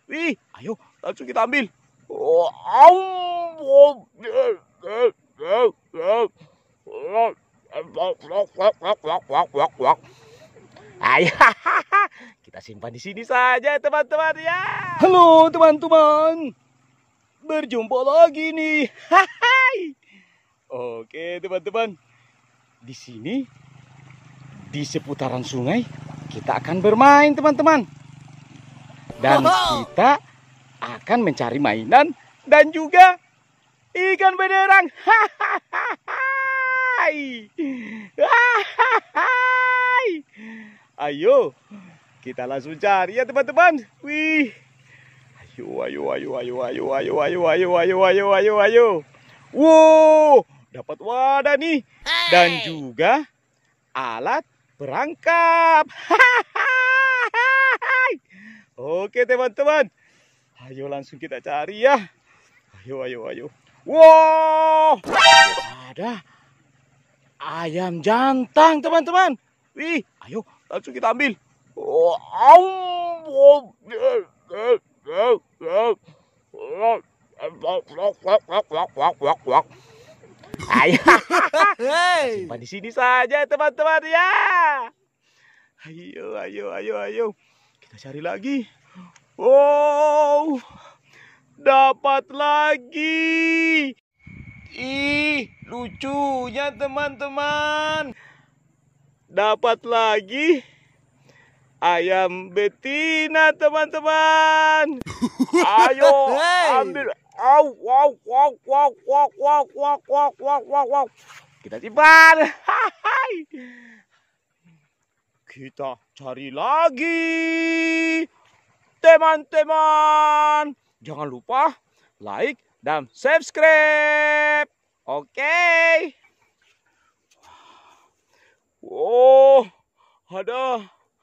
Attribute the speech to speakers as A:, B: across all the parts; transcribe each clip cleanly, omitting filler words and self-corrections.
A: Wih, ayo langsung kita ambil. Oh, au. Ayo, kita simpan di sini saja teman-teman ya. Halo teman-teman, berjumpa lagi nih. Oke teman-teman, di sini di seputaran sungai kita akan bermain teman-teman, dan kita akan mencari mainan dan juga ikan belerang. Ayo, kita langsung cari ya teman-teman. Wih, ayo. Wow, dapat wadah nih dan juga alat perangkap. Oke teman-teman, ayo langsung kita cari ya. Ayo. Wow, ada ayam jantan teman-teman. Wih, ayo langsung kita ambil. Ayo, simpan di sini saja teman-teman ya. Ayo. Kita cari lagi. Wow, dapat lagi. Ih, lucunya teman-teman. Dapat lagi ayam betina teman-teman. Ayo ambil. Wow. Kita simpan. Kita cari lagi. Teman-teman, jangan lupa like dan subscribe. Oke. Oh, ada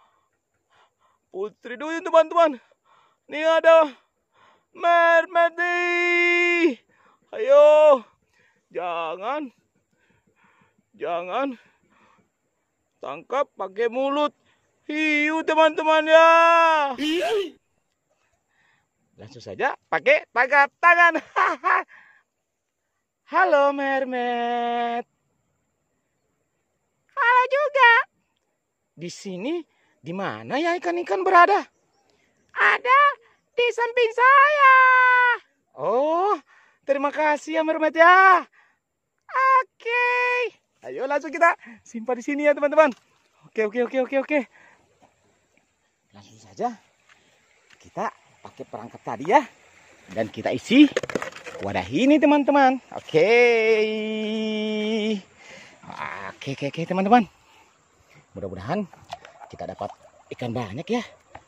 A: putri duyung teman-teman. Nih ada mermaid nih. Ayo, jangan tangkap pakai mulut. Hiu teman-teman ya. Langsung saja pakai tangkap tangan. Halo mermaid. Halo juga. Di sini di mana ya ikan-ikan berada? Ada di samping saya. Oh, terima kasih ya mermaid ya. Oke. Ayo langsung kita simpan di sini ya teman-teman. Oke. Langsung saja kita pakai perangkap tadi ya. Dan kita isi wadah ini teman-teman. Oke teman-teman. Mudah-mudahan kita dapat ikan banyak ya.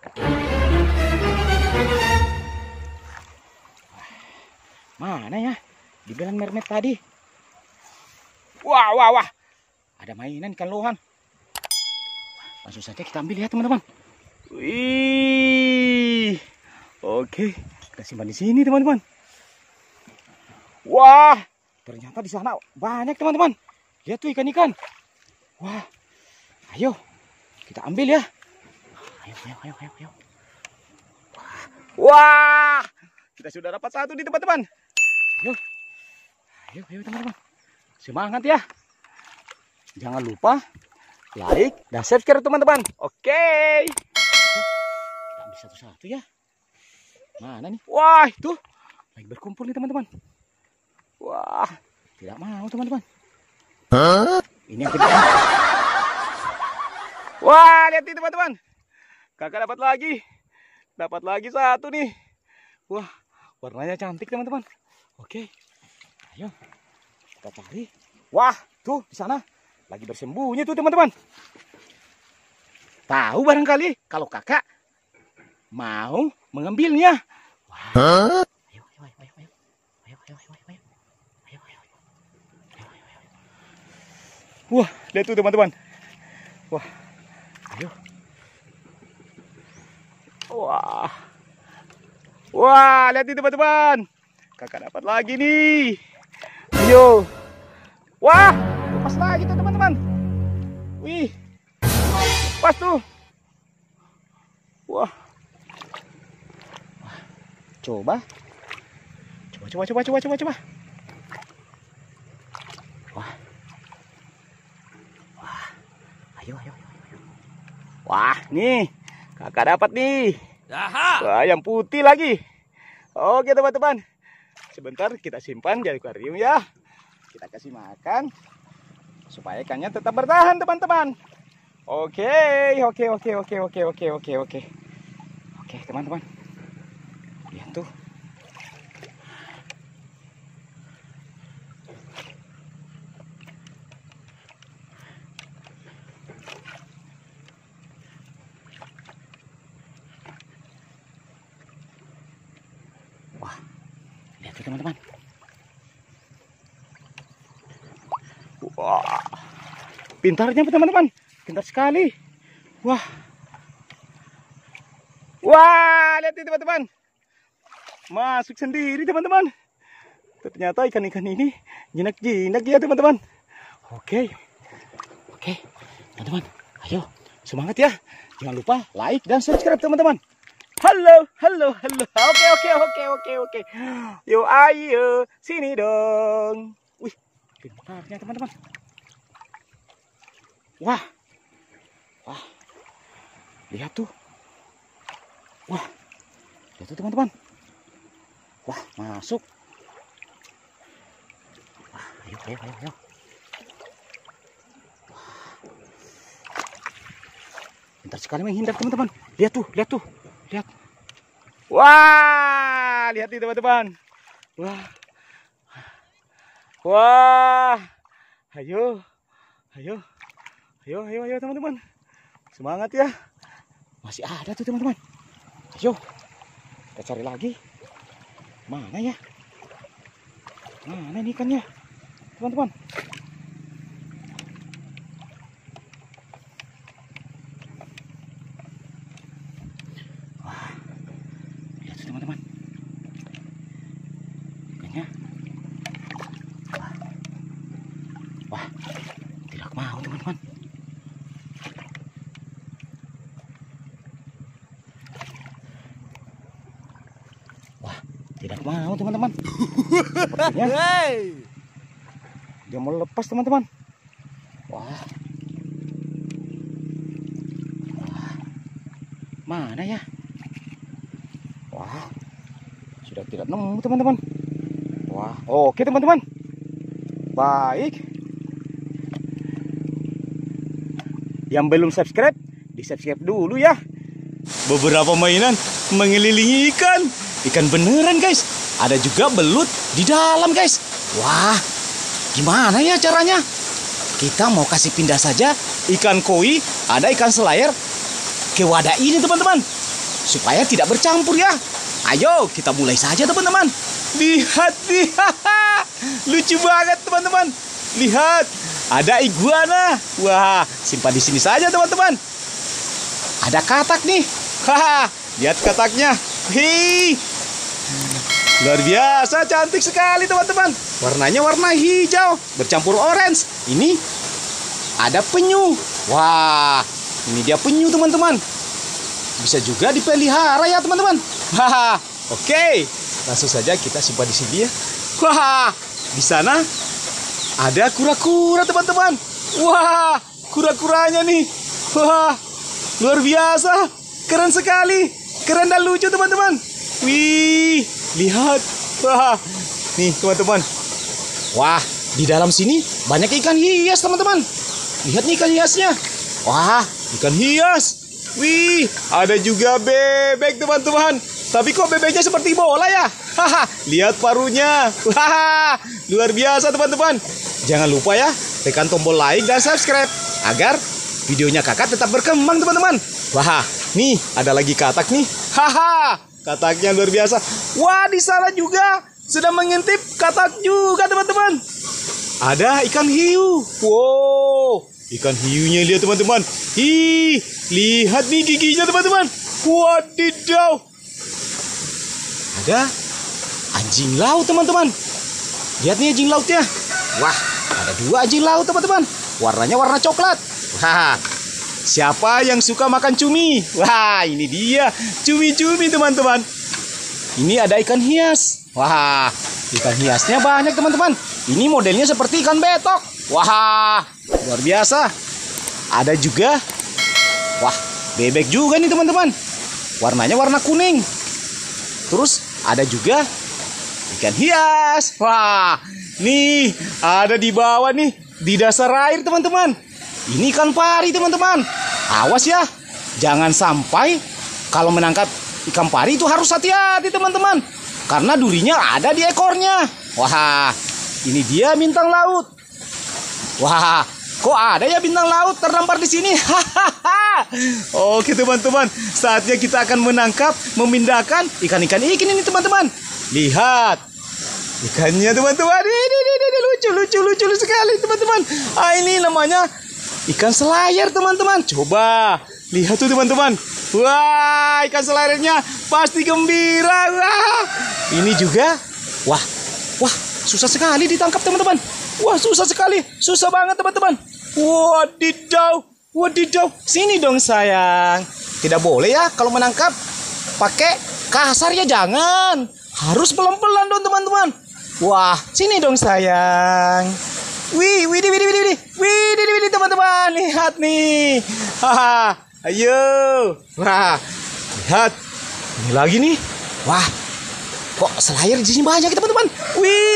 A: Mana ya dibilang mermaid tadi? Wah. Ada mainan ikan lohan. Langsung saja kita ambil ya teman-teman. Wih. Oke, kita simpan di sini teman-teman. Wah, ternyata di sana banyak teman-teman. Lihat tuh ikan-ikan. Wah, ayo kita ambil ya. Ayo. Wah, kita sudah dapat satu nih teman-teman. Ayo teman-teman. Semangat ya. Jangan lupa like dan subscribe teman-teman. Oke. Kita ambil satu-satu ya. Mana nih? Wah, itu lagi berkumpul nih teman-teman. Wah, tidak mau teman-teman. Ini yang kedua. Wah, lihat nih teman-teman. Kakak dapat lagi satu nih. Wah, warnanya cantik teman-teman. Oke, ayo kita cari. Wah, tuh di sana lagi bersembunyi tuh teman-teman. Tahu barangkali kalau kakak mau mengambilnya. Wah. Ayo. Wah, lihat tuh teman-teman. Wah, ayo. Wah, lihat nih teman-teman. Kakak dapat lagi nih. Ayo. Wah, lepas lagi tuh teman-teman. Wih, pas tuh. Wah, Coba. Coba. Wah. Ayo. Wah, nih. Kakak dapat nih. Wah, yang putih lagi. Oke, teman-teman. Sebentar kita simpan di akuarium ya. Kita kasih makan supaya ikannya tetap bertahan, teman-teman. Oke, teman-teman. Lihat tuh. Wah, lihat tuh teman-teman. Wah, pintarnya teman-teman, pintar sekali. Wah, lihat itu teman-teman, masuk sendiri teman-teman. Ternyata ikan-ikan ini jinak-jinak ya teman-teman. Oke, teman-teman, ayo semangat ya. Jangan lupa like dan subscribe teman-teman. Halo. Oke. Yo, ayo sini dong. Wih, pintarnya teman-teman. Wah, lihat tuh. Wah, lihat tuh teman-teman. Wah, masuk. Wah, ayo. Pintar sekali menghindar teman-teman. Lihat tuh. Wah, lihat nih teman-teman. Wah. Ayo teman-teman. Semangat ya. Masih ada tuh teman-teman. Ayo. Kita cari lagi. Mana ya? Mana nih ikannya? Teman-teman. Teman-teman, ikannya, wah, tidak mau teman-teman. Wah, tidak mau teman-teman. Sepertinya dia mau lepas teman-teman. Wah, mana ya? Wah, sudah tidak nemu teman-teman. Wah, oke teman-teman. Baik. Yang belum subscribe, di-subscribe dulu ya. Beberapa mainan mengelilingi ikan. Ikan beneran guys. Ada juga belut di dalam guys. Wah, gimana ya caranya? Kita mau kasih pindah saja ikan koi, ada ikan selayar ke wadah ini teman-teman. Supaya tidak bercampur ya. Ayo kita mulai saja teman-teman. Lihat nih. Lucu banget teman-teman. Lihat. Ada iguana. Wah, simpan di sini saja teman-teman. Ada katak nih. Lihat kataknya. Hei. Luar biasa, cantik sekali teman-teman. Warnanya warna hijau bercampur orange. Ini ada penyu. Wah, ini dia penyu teman-teman. Bisa juga dipelihara ya teman-teman. Oke, langsung saja kita simpan di sini ya. Wah, di sana ada kura-kura teman-teman. Wah, kura-kuranya nih. Wah, luar biasa, keren sekali, keren dan lucu teman-teman. Wih, lihat. Wah, nih teman-teman. Wah, di dalam sini banyak ikan hias teman-teman. Lihat nih ikan hiasnya. Wah, ikan hias. Wih, ada juga bebek teman-teman. Tapi kok bebeknya seperti bola ya? Lihat paruhnya. Wah, luar biasa teman-teman. Jangan lupa ya, tekan tombol like dan subscribe agar videonya kakak tetap berkembang teman-teman. Wah, nih ada lagi katak nih. Kataknya luar biasa. Wah, di sana juga sedang mengintip katak juga teman-teman. Ada ikan hiu. Wow, ikan hiunya lihat teman-teman. Ih, lihat nih giginya teman-teman. Wadidaw. Ada anjing laut teman-teman. Lihat nih anjing lautnya. Wah, ada dua anjing laut teman-teman. Warnanya warna coklat. Wah, siapa yang suka makan cumi? Wah, ini dia cumi-cumi teman-teman. Ini ada ikan hias. Wah, ikan hiasnya banyak teman-teman. Ini modelnya seperti ikan betok. Wah, luar biasa. Ada juga, wah, bebek juga nih teman-teman. Warnanya warna kuning. Terus ada juga ikan hias. Wah, nih ada di bawah nih, di dasar air teman-teman. Ini ikan pari teman-teman. Awas ya, jangan sampai kalau menangkap ikan pari itu harus hati-hati teman-teman. Karena durinya ada di ekornya. Wah, ini dia bintang laut. Wah, kok ada ya bintang laut terdampar di sini? Hahaha. Oke teman-teman, saatnya kita akan menangkap, memindahkan ikan-ikan ini teman-teman. Lihat ikannya teman-teman. Ini lucu sekali teman-teman. Ini namanya ikan selayar teman-teman. Coba lihat tuh teman-teman. Wah, ikan selayarnya pasti gembira. Wah, ini juga. Wah, susah sekali ditangkap teman-teman. Wah, susah sekali, susah banget teman-teman. Wadidaw, sini dong sayang. Tidak boleh ya kalau menangkap pakai kasar ya, jangan. Harus pelan-pelan dong teman-teman. Wah, sini dong sayang. Wih, teman-teman, lihat nih. Haha, ayo. Wah, lihat. Ini lagi nih. Wah, kok selayar di sini banyak teman-teman. Wih,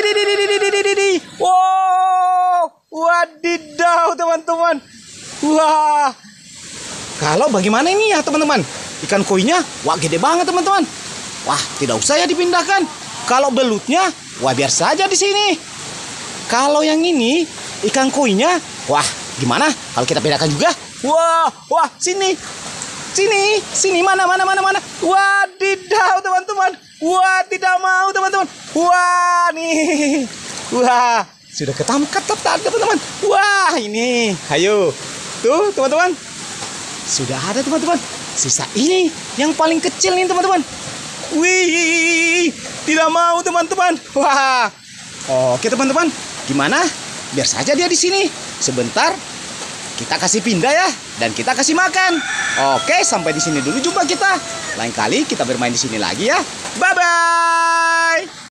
A: wow, wadidaw teman-teman. Wah, kalau bagaimana ini ya teman-teman? Ikan koinya, wah gede banget teman-teman. Wah, tidak usah ya dipindahkan. Kalau belutnya, wah biar saja di sini. Kalau yang ini ikan koinya, wah gimana kalau kita pindahkan juga? Wah, sini, mana. Wadidaw teman-teman. Wah, tidak mau teman-teman. Wah, nih. Wah, sudah ketangkap teman-teman. Wah, ini. Ayo. Tuh, teman-teman. Sudah ada teman-teman. Sisa ini yang paling kecil nih teman-teman. Wih, tidak mau teman-teman. Wah. Oke teman-teman. Gimana? Biar saja dia di sini. Sebentar kita kasih pindah ya, dan kita kasih makan. Oke, sampai di sini dulu jumpa kita. Lain kali kita bermain di sini lagi ya. Bye bye.